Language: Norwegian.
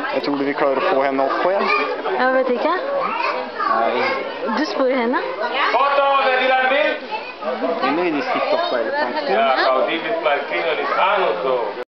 Jeg tror vi klarer å få henne opp på igjen. Jeg vet ikke. Du spør henne. Foto de Dilambil? Hun er inne i stilt opp på elefanten. Ja, Caudillo Marquino,